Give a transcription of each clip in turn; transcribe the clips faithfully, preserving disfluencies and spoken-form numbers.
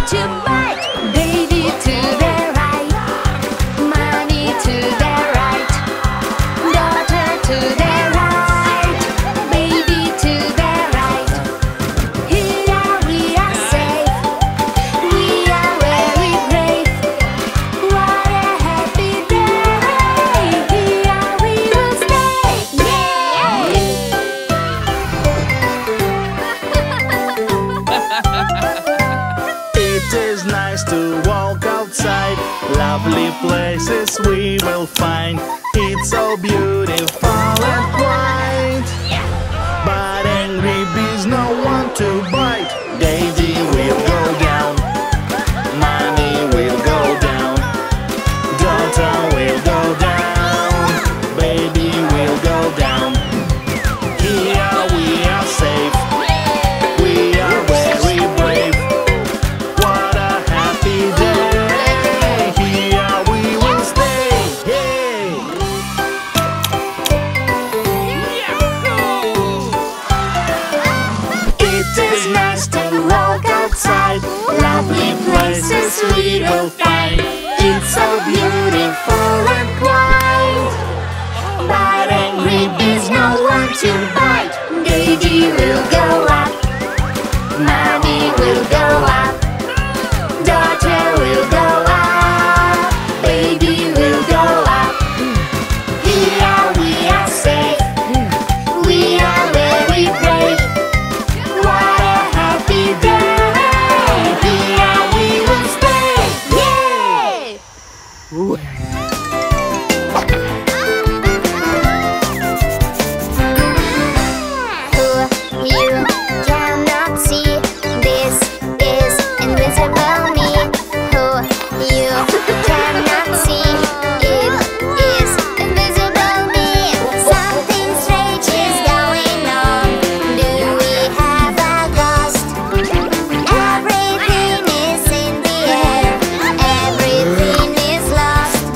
to bite. Baby to the right, mommy to the right, daughter to the right, baby to the right. Here we are safe, we are very brave. What a happy day, here we will stay. It is nice to walk outside. Lovely places we will find. It's so beautiful and quiet. But angry bees no one to bite. Daddy will go down, mommy will go down, daughter will go down, baby will go down. Here we are safe, we are very brave. What a happy day, here we will stay. Hey! It is nice to walk outside. Lovely places we will find. It's so beautiful and quiet. But angry bees no one to bite. Daddy will go up, mommy will go up, daughter will go up, baby will go up. Here we are safe, we are very brave. What a happy day, here we will stay. Yay! Who you cannot see, this is invisible me. Who you cannot see, it is invisible me. Something strange is going on. Do we have a ghost? Everything is in the air, everything is lost.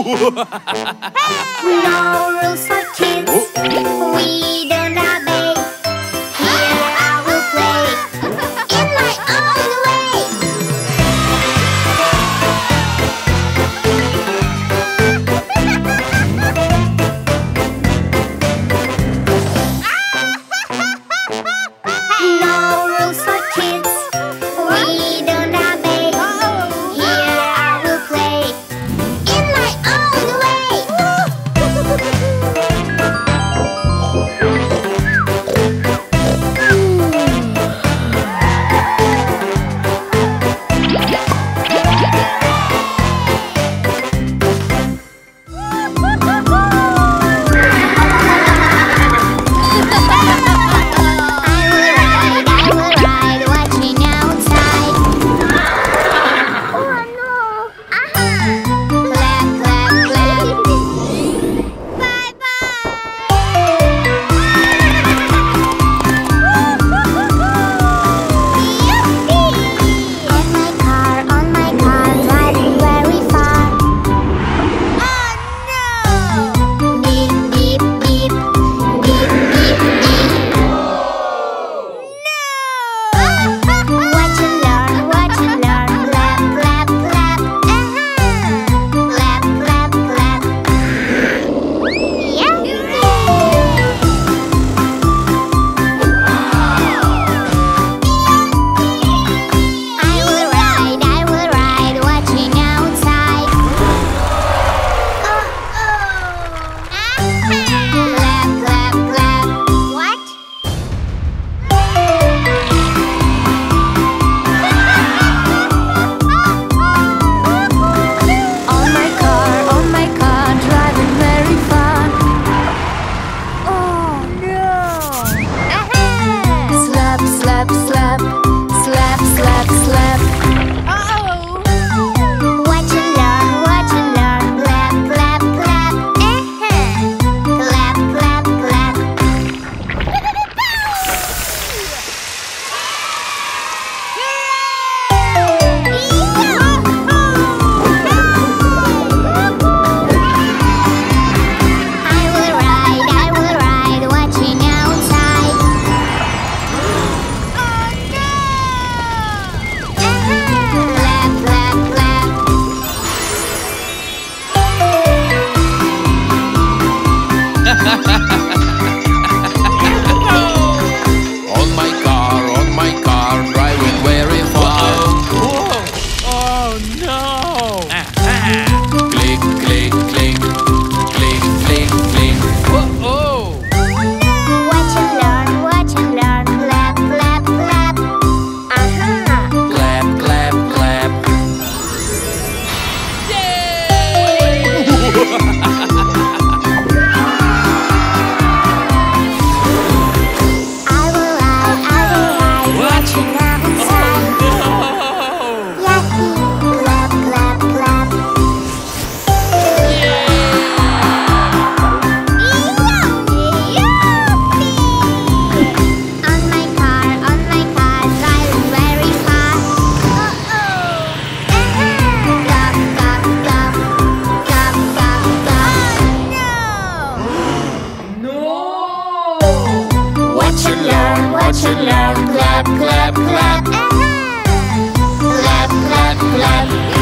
No rules for kids. We don't obey. Here I will play in my own way. No rules for kids. We don't obey. Here I will play in my own way. should learn. Clap, clap, clap. Clap, clap, clap.